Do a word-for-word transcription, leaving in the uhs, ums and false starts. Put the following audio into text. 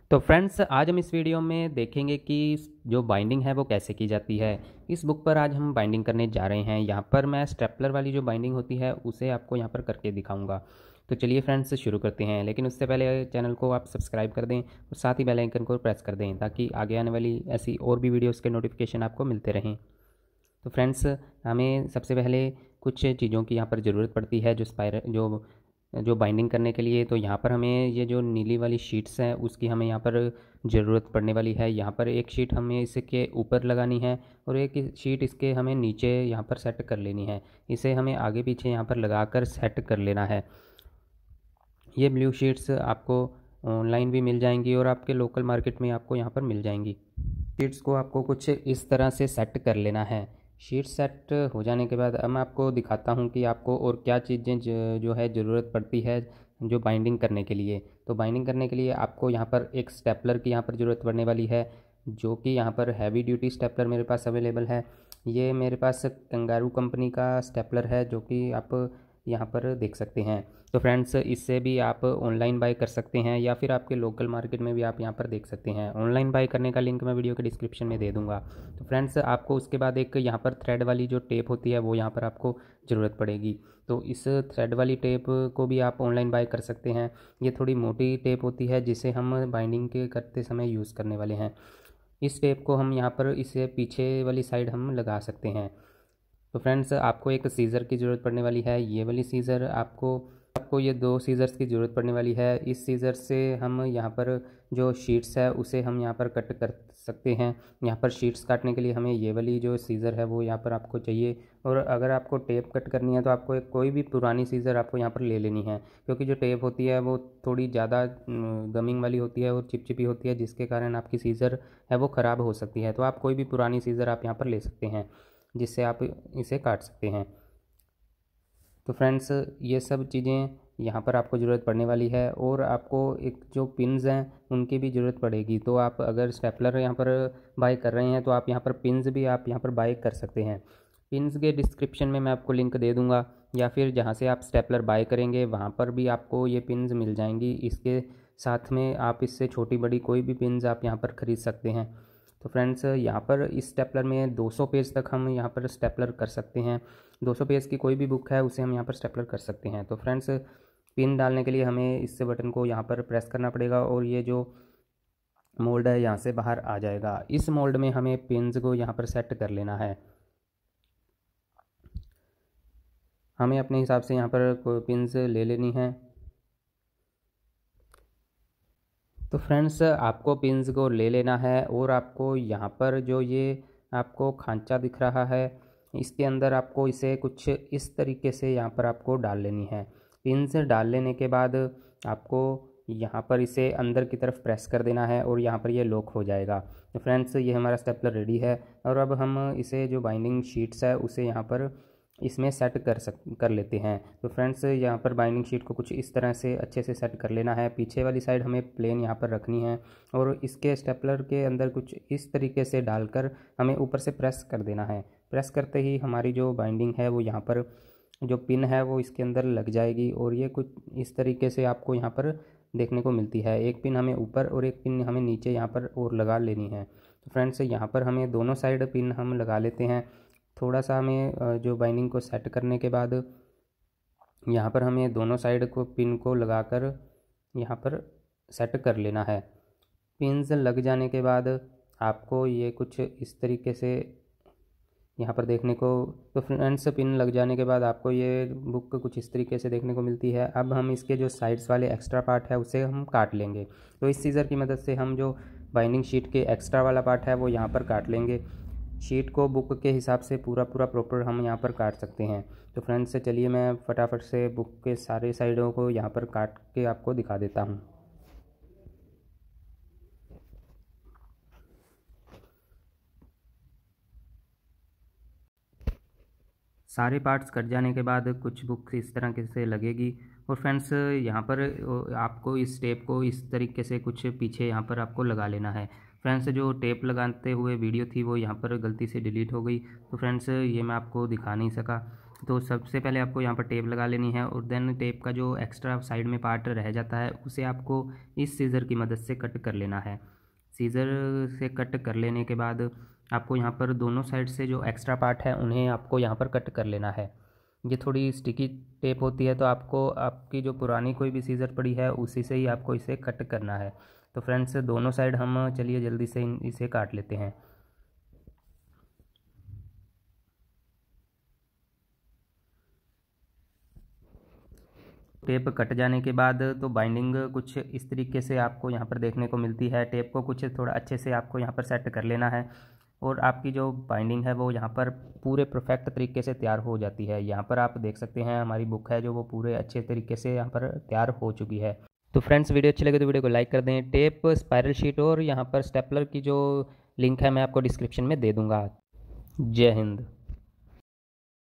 तो फ्रेंड्स, आज हम इस वीडियो में देखेंगे कि जो बाइंडिंग है वो कैसे की जाती है। इस बुक पर आज हम बाइंडिंग करने जा रहे हैं। यहाँ पर मैं स्टेपलर वाली जो बाइंडिंग होती है उसे आपको यहाँ पर करके दिखाऊंगा। तो चलिए फ्रेंड्स, शुरू करते हैं। लेकिन उससे पहले चैनल को आप सब्सक्राइब कर दें और साथ ही बेल आइकन को प्रेस कर दें ताकि आगे आने वाली ऐसी और भी वीडियोज़ के नोटिफिकेशन आपको मिलते रहें। तो फ्रेंड्स, हमें सबसे पहले कुछ चीज़ों की यहाँ पर ज़रूरत पड़ती है जो स्पाइर जो जो बाइंडिंग करने के लिए। तो यहाँ पर हमें ये जो नीली वाली शीट्स हैं उसकी हमें यहाँ पर ज़रूरत पड़ने वाली है। यहाँ पर एक शीट हमें इसके ऊपर लगानी है और एक शीट इसके हमें नीचे यहाँ पर सेट कर लेनी है। इसे हमें आगे पीछे यहाँ पर लगाकर सेट कर लेना है। ये ब्लू शीट्स आपको ऑनलाइन भी मिल जाएंगी और आपके लोकल मार्केट में आपको यहाँ पर मिल जाएंगी। शीट्स को आपको कुछ इस तरह से सेट कर लेना है। शीट सेट हो जाने के बाद अब मैं आपको दिखाता हूँ कि आपको और क्या चीज़ें जो है ज़रूरत पड़ती है जो बाइंडिंग करने के लिए। तो बाइंडिंग करने के लिए आपको यहाँ पर एक स्टेपलर की यहाँ पर ज़रूरत पड़ने वाली है, जो कि यहाँ पर हैवी ड्यूटी स्टेपलर मेरे पास अवेलेबल है। ये मेरे पास कंगारू कंपनी का स्टेपलर है जो कि आप यहाँ पर देख सकते हैं। तो फ्रेंड्स, इससे भी आप ऑनलाइन बाय कर सकते हैं या फिर आपके लोकल मार्केट में भी आप यहाँ पर देख सकते हैं। ऑनलाइन बाय करने का लिंक मैं वीडियो के डिस्क्रिप्शन में दे दूँगा। तो फ्रेंड्स, आपको उसके बाद एक यहाँ पर थ्रेड वाली जो टेप होती है वो यहाँ पर आपको ज़रूरत पड़ेगी। तो इस थ्रेड वाली टेप को भी आप ऑनलाइन बाय कर सकते हैं। ये थोड़ी मोटी टेप होती है जिसे हम बाइंडिंग के करते समय यूज़ करने वाले हैं। इस टेप को हम यहाँ पर इसे पीछे वाली साइड हम लगा सकते हैं। तो फ्रेंड्स, आपको एक सीज़र की ज़रूरत पड़ने वाली है। ये वाली सीज़र आपको आपको ये दो सीज़र्स की ज़रूरत पड़ने वाली है। इस सीज़र से हम यहाँ पर जो शीट्स है उसे हम यहाँ पर कट कर सकते हैं। यहाँ पर शीट्स काटने के लिए हमें ये वाली जो सीज़र है वो यहाँ पर आपको चाहिए। और अगर आपको टेप कट करनी है तो आपको एक कोई भी पुरानी सीज़र आपको यहाँ पर ले लेनी है, क्योंकि जो टेप होती है वो थोड़ी ज़्यादा गमिंग वाली होती है और चिपचिपी होती है, जिसके कारण आपकी सीज़र है वो ख़राब हो सकती है। तो आप कोई भी पुरानी सीज़र आप यहाँ पर ले सकते हैं जिससे आप इसे काट सकते हैं। तो फ्रेंड्स, ये सब चीज़ें यहाँ पर आपको ज़रूरत पड़ने वाली है। और आपको एक जो पिन्स हैं उनकी भी ज़रूरत पड़ेगी। तो आप अगर स्टेपलर यहाँ पर बाय कर रहे हैं तो आप यहाँ पर पिन्स भी आप यहाँ पर बाय कर सकते हैं। पिन्स के डिस्क्रिप्शन में मैं आपको लिंक दे दूँगा, या फिर जहाँ से आप स्टेपलर बाय करेंगे वहाँ पर भी आपको ये पिन्स मिल जाएंगी। इसके साथ में आप इससे छोटी बड़ी कोई भी पिन्स आप यहाँ पर ख़रीद सकते हैं। तो फ्रेंड्स, यहाँ पर इस स्टेपलर में दो सौ पेज तक हम यहाँ पर स्टेपलर कर सकते हैं। दो सौ पेज की कोई भी बुक है उसे हम यहाँ पर स्टेपलर कर सकते हैं। तो फ्रेंड्स, पिन डालने के लिए हमें इस बटन को यहाँ पर प्रेस करना पड़ेगा और ये जो मोल्ड है यहाँ से बाहर आ जाएगा। इस मोल्ड में हमें पिन्स को यहाँ पर सेट कर लेना है। हमें अपने हिसाब से यहाँ पर पिन्स ले लेनी है। तो फ्रेंड्स, आपको पिन्स को ले लेना है और आपको यहाँ पर जो ये आपको खांचा दिख रहा है इसके अंदर आपको इसे कुछ इस तरीके से यहाँ पर आपको डाल लेनी है। पिन्स डाल लेने के बाद आपको यहाँ पर इसे अंदर की तरफ प्रेस कर देना है और यहाँ पर ये लॉक हो जाएगा। तो फ्रेंड्स, ये हमारा स्टेपलर रेडी है और अब हम इसे जो बाइंडिंग शीट्स है उसे यहाँ पर इसमें सेट कर सक कर लेते हैं। तो फ्रेंड्स, यहाँ पर बाइंडिंग शीट को कुछ इस तरह से अच्छे से सेट कर लेना है। पीछे वाली साइड हमें प्लेन यहाँ पर रखनी है और इसके स्टेपलर के अंदर कुछ इस तरीके से डालकर हमें ऊपर से प्रेस कर देना है। प्रेस करते ही हमारी जो बाइंडिंग है वो यहाँ पर जो पिन है वो इसके अंदर लग जाएगी और ये कुछ इस तरीके से आपको यहाँ पर देखने को मिलती है। एक पिन हमें ऊपर और एक पिन हमें नीचे यहाँ पर और लगा लेनी है। तो फ्रेंड्स, यहाँ पर हमें दोनों साइड पिन हम लगा लेते हैं। थोड़ा सा हमें जो बाइंडिंग को सेट करने के बाद यहाँ पर हमें दोनों साइड को पिन को लगाकर यहाँ पर सेट कर लेना है। पिन्स लग जाने के बाद आपको ये कुछ इस तरीके से यहाँ पर देखने को तो फ्रेंड्स, पिन लग जाने के बाद आपको ये बुक कुछ इस तरीके से देखने को मिलती है। अब हम इसके जो साइड्स वाले एक्स्ट्रा पार्ट है उसे हम काट लेंगे। तो इस सीज़र की मदद से हम जो बाइंडिंग शीट के एक्स्ट्रा वाला पार्ट है वो यहाँ पर काट लेंगे। शीट को बुक के हिसाब से पूरा पूरा प्रॉपर हम यहाँ पर काट सकते हैं। तो फ्रेंड्स, चलिए मैं फटाफट से बुक के सारे साइडों को यहाँ पर काट के आपको दिखा देता हूँ। सारे पार्ट्स कट जाने के बाद कुछ बुक इस तरह के से लगेगी। और फ्रेंड्स, यहाँ पर आपको इस टेप को इस तरीके से कुछ पीछे यहाँ पर आपको लगा लेना है। फ्रेंड्स, जो टेप लगाते हुए वीडियो थी वो यहाँ पर गलती से डिलीट हो गई, तो फ्रेंड्स ये मैं आपको दिखा नहीं सका। तो सबसे पहले आपको यहाँ पर टेप लगा लेनी है और देन टेप का जो एक्स्ट्रा साइड में पार्ट रह जाता है उसे आपको इस सीज़र की मदद से कट कर लेना है। सीज़र से कट कर लेने के बाद आपको यहाँ पर दोनों साइड से जो एक्स्ट्रा पार्ट है उन्हें आपको यहाँ पर कट कर लेना है। ये थोड़ी स्टिकी टेप होती है तो आपको आपकी जो पुरानी कोई भी सीज़र पड़ी है उसी से ही आपको इसे कट करना है। तो फ्रेंड्स दोनों साइड हम चलिए जल्दी से इसे काट लेते हैं। टेप कट जाने के बाद तो बाइंडिंग कुछ इस तरीके से आपको यहाँ पर देखने को मिलती है। टेप को कुछ थोड़ा अच्छे से आपको यहाँ पर सेट कर लेना है और आपकी जो बाइंडिंग है वो यहाँ पर पूरे परफेक्ट तरीके से तैयार हो जाती है। यहाँ पर आप देख सकते हैं हमारी बुक है जो वो पूरे अच्छे तरीके से यहाँ पर तैयार हो चुकी है। तो फ्रेंड्स वीडियो अच्छी लगे तो वीडियो को लाइक कर दें। टेप, स्पायरल शीट और यहाँ पर स्टेपलर की जो लिंक है मैं आपको डिस्क्रिप्शन में दे दूँगा। जय हिंद।